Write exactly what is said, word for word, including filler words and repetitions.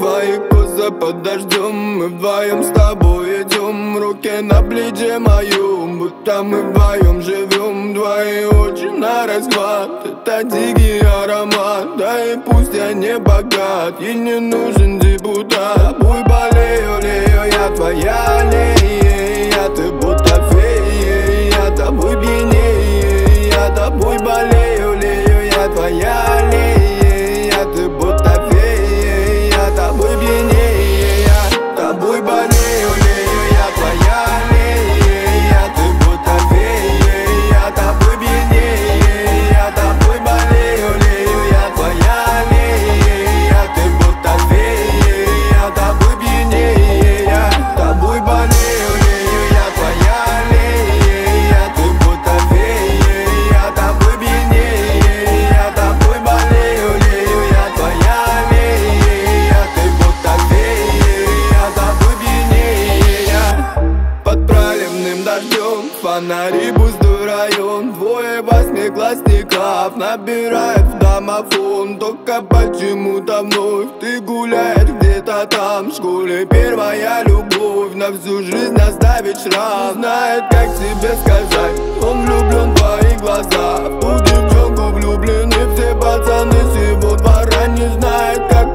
твои козы под дождем. Мы вдвоем с тобой идем, руки на плече моем, будто мы вдвоем живем. Твои очи на расхват, это дикий аромат. Да и пусть я не богат и не нужен депутат. Тобой болею, лею, я твоя аллея. Ты будто фея, я тобой пьянее. Я тобой болею, лею, я твоя аллея. Ты будто фея, я тобой пьянее. Я тобой болею, лею, я твоя аллея. Ты будто фея, я тобой пьянее. Я тобой болею, лею, я твоя аллея. Ты будто фея, я тобой пьянее. Я тобой болею, лею, я твоя аллея. Ты будто фея, я тобой пьянее. Я тобой болею, лею, я твоя аллея. Ты будто фея, я тобой пьянее. Под проливным дождем фонари, пустой район. Двое восьмиклассников набирают в домофон. Только почему-то вновь ты гуляешь где-то там. В школе первая любовь на всю жизнь оставит шрам. Знает, как тебе сказать, он влюблен в твои глаза. В ту девчонку влюблены все пацаны сего двора. Не знает, как